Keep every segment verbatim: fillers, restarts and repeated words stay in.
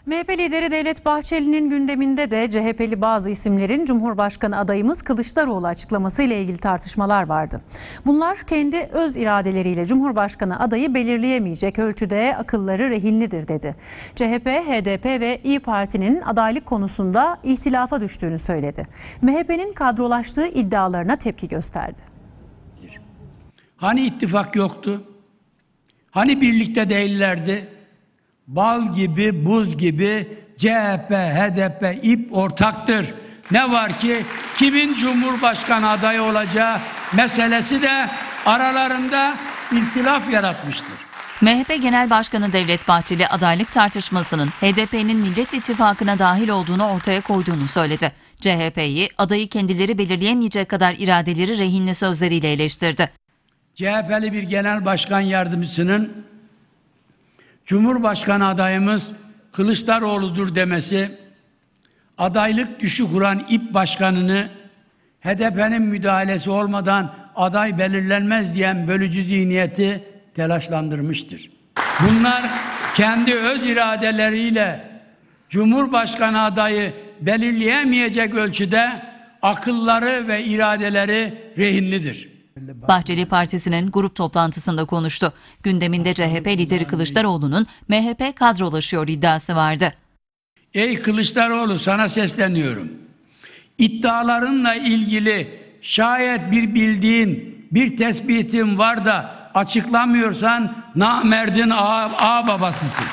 M H P lideri Devlet Bahçeli'nin gündeminde de C H P'li bazı isimlerin Cumhurbaşkanı adayımız Kılıçdaroğlu açıklamasıyla ilgili tartışmalar vardı. Bunlar kendi öz iradeleriyle Cumhurbaşkanı adayı belirleyemeyecek ölçüde akılları rehinlidir dedi. C H P, H D P ve İYİ Parti'nin adaylık konusunda ihtilafa düştüğünü söyledi. M H P'nin kadrolaştığı iddialarına tepki gösterdi. Hani ittifak yoktu? Hani birlikte değillerdi? Bal gibi, buz gibi C H P, H D P, İP ortaktır. Ne var ki kimin Cumhurbaşkanı adayı olacağı meselesi de aralarında ihtilaf yaratmıştır. M H P Genel Başkanı Devlet Bahçeli adaylık tartışmasının H D P'nin Millet İttifakı'na dahil olduğunu ortaya koyduğunu söyledi. C H P'yi adayı kendileri belirleyemeyecek kadar iradeleri rehinli sözleriyle eleştirdi. C H P'li bir genel başkan yardımcısının Cumhurbaşkanı adayımız Kılıçdaroğlu'dur demesi, adaylık düşü kuran İP Başkanı'nı H D P'nin müdahalesi olmadan aday belirlenmez diyen bölücü zihniyeti telaşlandırmıştır. Bunlar kendi öz iradeleriyle Cumhurbaşkanı adayı belirleyemeyecek ölçüde akılları ve iradeleri rehinlidir. Bahçeli Partisi'nin grup toplantısında konuştu. Gündeminde C H P lideri Kılıçdaroğlu'nun M H P kadrolaşıyor iddiası vardı. Ey Kılıçdaroğlu, sana sesleniyorum. İddialarınla ilgili şayet bir bildiğin, bir tespitin var da açıklamıyorsan namerdin ağa, ağa babasısın.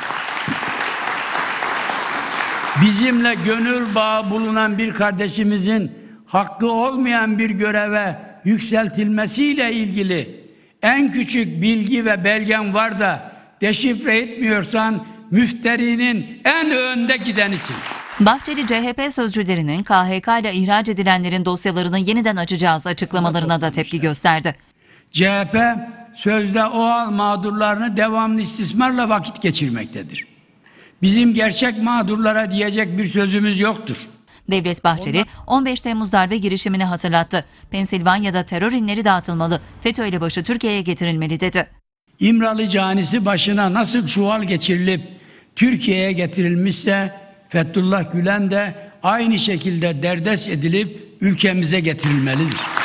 Bizimle gönül bağı bulunan bir kardeşimizin hakkı olmayan bir göreve yükseltilmesiyle ilgili en küçük bilgi ve belgen var da deşifre etmiyorsan müfterinin en önde gidenisin. Bahçeli C H P sözcülerinin K H K ile ihraç edilenlerin dosyalarını yeniden açacağız açıklamalarına da tepki gösterdi. C H P sözde OAL mağdurlarını devamlı istismarla vakit geçirmektedir. Bizim gerçek mağdurlara diyecek bir sözümüz yoktur. Devlet Bahçeli on beş Temmuz darbe girişimini hatırlattı. Pensilvanya'da terör inleri dağıtılmalı, FETÖ elebaşı Türkiye'ye getirilmeli dedi. İmralı canisi başına nasıl çuval geçirilip Türkiye'ye getirilmişse Fethullah Gülen de aynı şekilde derdest edilip ülkemize getirilmelidir.